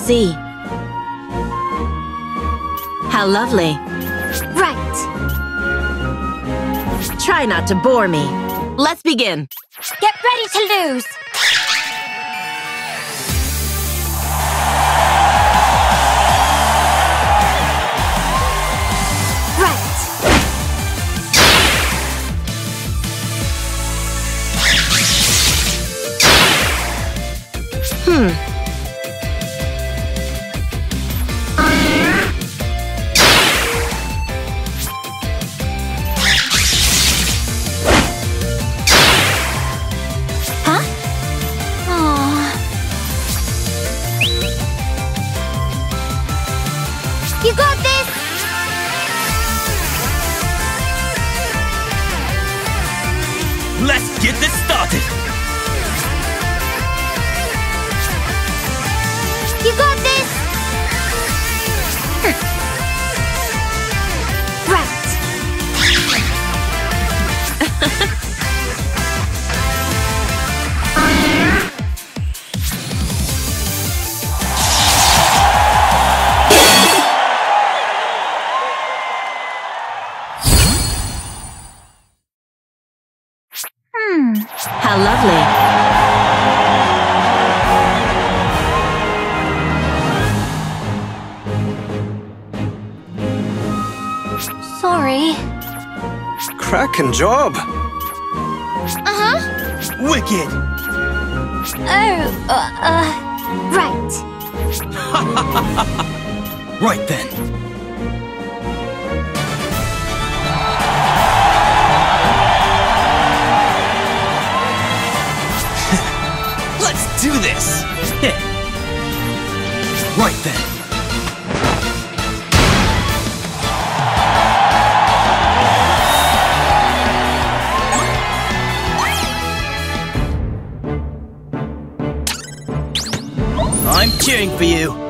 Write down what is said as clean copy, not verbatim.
see. How lovely. Right. Try not to bore me. Let's begin. Get ready to lose. Right. Huh? Aww. You got this! Let's get this started! You got this! Right. How lovely. Sorry. Cracking job! Uh-huh. Wicked! Oh, right. Right then. Let's do this! Right then. I'm cheering for you.